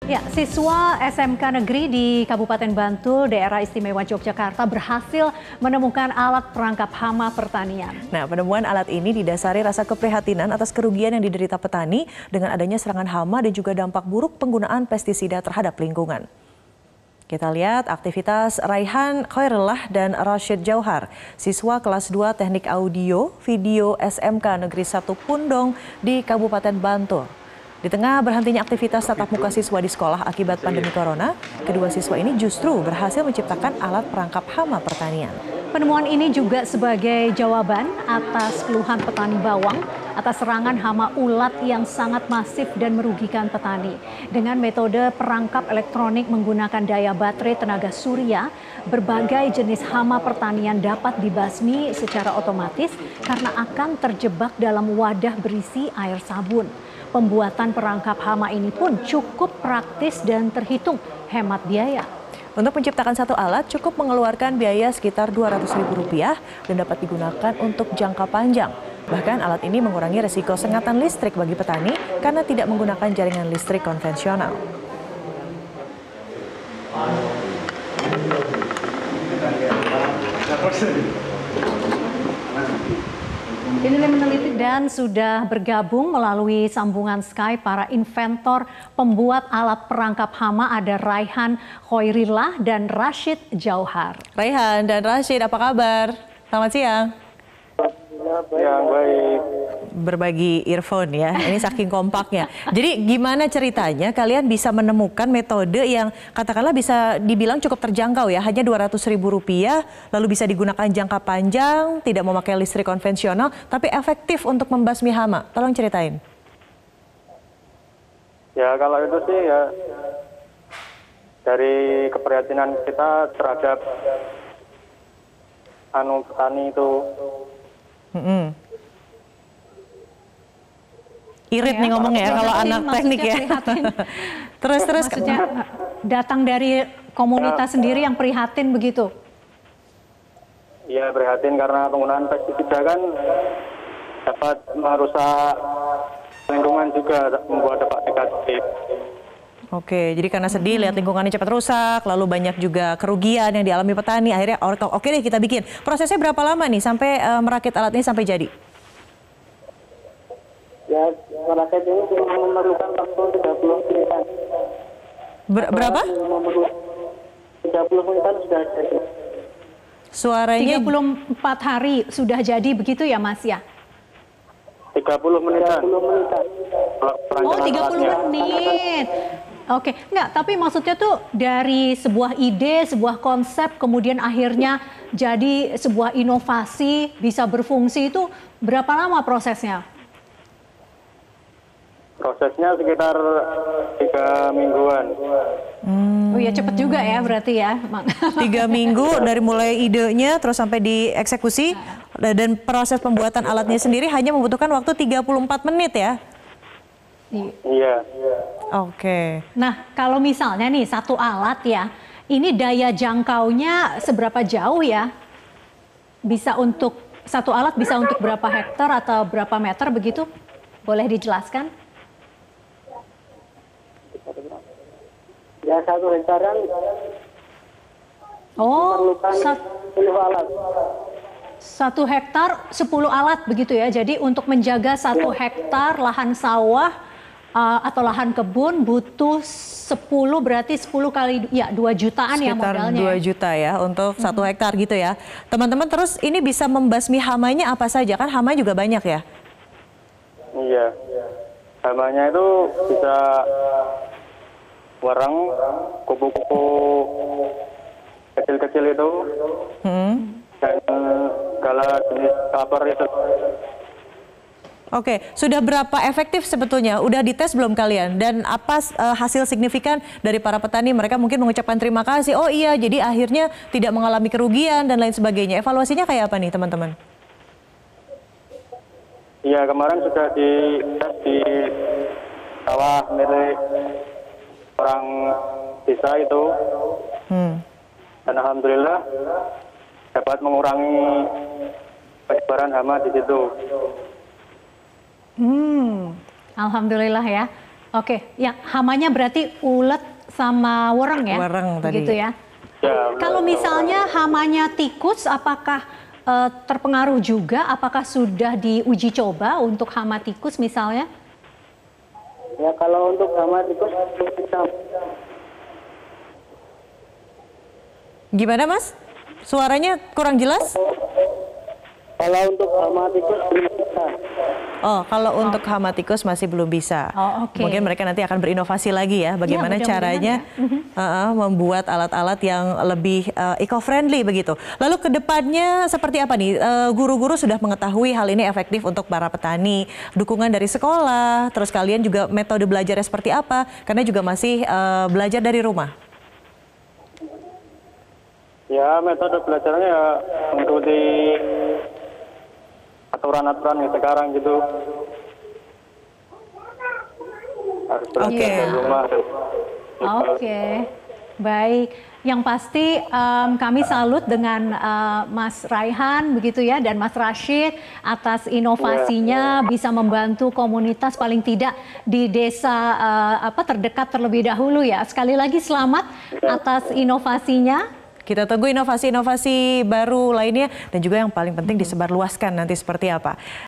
Ya, siswa SMK Negeri di Kabupaten Bantul, Daerah Istimewa Yogyakarta berhasil menemukan alat perangkap hama pertanian. Nah, penemuan alat ini didasari rasa keprihatinan atas kerugian yang diderita petani dengan adanya serangan hama dan juga dampak buruk penggunaan pestisida terhadap lingkungan. Kita lihat aktivitas Raihan Khairullah dan Rashid Jauhar, siswa kelas 2 Teknik Audio Video SMK Negeri 1 Pundong di Kabupaten Bantul. Di tengah berhentinya aktivitas tatap muka siswa di sekolah akibat pandemi corona, kedua siswa ini justru berhasil menciptakan alat perangkap hama pertanian. Penemuan ini juga sebagai jawaban atas keluhan petani bawang atas serangan hama ulat yang sangat masif dan merugikan petani. Dengan metode perangkap elektronik menggunakan daya baterai tenaga surya, berbagai jenis hama pertanian dapat dibasmi secara otomatis karena akan terjebak dalam wadah berisi air sabun. Pembuatan perangkap hama ini pun cukup praktis dan terhitung hemat biaya. Untuk menciptakan satu alat cukup mengeluarkan biaya sekitar Rp200.000 dan dapat digunakan untuk jangka panjang. Bahkan alat ini mengurangi resiko sengatan listrik bagi petani karena tidak menggunakan jaringan listrik konvensional. Dan sudah bergabung melalui sambungan Skype para inventor pembuat alat perangkap hama, ada Raihan Khairullah dan Rashid Jauhar. Raihan dan Rashid, apa kabar? Selamat siang. Yang baik. Berbagi earphone ya, ini saking kompaknya. Jadi gimana ceritanya kalian bisa menemukan metode yang katakanlah bisa dibilang cukup terjangkau ya, hanya Rp200.000, lalu bisa digunakan jangka panjang, tidak memakai listrik konvensional, tapi efektif untuk membasmi hama. Tolong ceritain. Ya kalau itu sih ya dari keprihatinan kita terhadap petani itu. Irit nih ngomong ya kalau anak teknik ya. terus Maksudnya datang dari komunitas sendiri yang prihatin begitu? Iya prihatin karena penggunaan pestisida kan dapat merusak lingkungan juga, membuat dampak negatif. Oke, jadi karena sedih lihat lingkungannya cepat rusak, lalu banyak juga kerugian yang dialami petani, akhirnya oke deh kita bikin. Prosesnya berapa lama nih sampai merakit alat ini sampai jadi? Ya, merakit ini cuma memerlukan waktu 30 menitan. Berapa? 30 menitan sudah jadi. Suaranya 34 hari sudah jadi begitu ya Mas ya? 30 menitan. Oh 30 menit. Oke, enggak, tapi maksudnya tuh dari sebuah ide, sebuah konsep, kemudian akhirnya jadi sebuah inovasi, bisa berfungsi, itu berapa lama prosesnya? Prosesnya sekitar 3 mingguan. Oh ya cepet juga ya berarti ya. 3 minggu dari mulai idenya terus sampai dieksekusi, dan proses pembuatan alatnya sendiri hanya membutuhkan waktu 34 menit ya? Iya. Oke. Nah kalau misalnya nih satu alat ya, ini daya jangkaunya seberapa jauh ya? Bisa untuk, satu alat bisa untuk berapa hektar atau berapa meter begitu? Boleh dijelaskan? Ya 1 hektaran memerlukan 10 alat. 1 hektar 10 alat begitu ya. Jadi untuk menjaga 1 hektar lahan sawah atau lahan kebun butuh 10, berarti 10 kali ya 2 jutaan ya modalnya. Sekitar 2 juta ya untuk 1 hektar gitu ya. Teman-teman, terus ini bisa membasmi hamanya apa saja? Kan hama juga banyak ya? Iya. Hamanya itu bisa warang, kupu-kupu kecil-kecil itu, dan segala jenis kapar itu. Oke, sudah berapa efektif sebetulnya? Udah dites belum kalian? Dan apa hasil signifikan dari para petani? Mereka mungkin mengucapkan terima kasih. Oh iya, jadi akhirnya tidak mengalami kerugian dan lain sebagainya. Evaluasinya kayak apa nih teman-teman? Iya, kemarin sudah dites di sawah milik orang desa itu. Dan alhamdulillah dapat mengurangi penyebaran hama di situ. Alhamdulillah ya. Oke, yang hamanya berarti ulet sama wereng ya? Wereng tadi. Gitu ya. Ya, Kalau misalnya hamanya tikus, apakah terpengaruh juga? Apakah sudah diuji coba untuk hama tikus misalnya? ya kalau untuk hama tikus bisa. Gimana Mas? Suaranya kurang jelas? Kalau untuk hama tikus belum bisa. Oh, kalau untuk hama tikus masih belum bisa. Oh, oke. Mungkin mereka nanti akan berinovasi lagi ya, bagaimana mudah-mudahan caranya membuat alat-alat yang lebih eco-friendly begitu. Lalu ke depannya seperti apa nih? Guru-guru sudah mengetahui hal ini efektif untuk para petani, dukungan dari sekolah, terus kalian juga metode belajarnya seperti apa? Karena juga masih belajar dari rumah. Ya, metode belajarnya ya mengikuti aturan-aturan yang sekarang gitu. Harus belajar Oke. dari rumah. Oke, baik. Yang pasti kami salut dengan Mas Raihan begitu ya dan Mas Rashid atas inovasinya bisa membantu komunitas paling tidak di desa terdekat terlebih dahulu ya. Sekali lagi selamat atas inovasinya. Kita tunggu inovasi-inovasi baru lainnya dan juga yang paling penting disebarluaskan nanti seperti apa.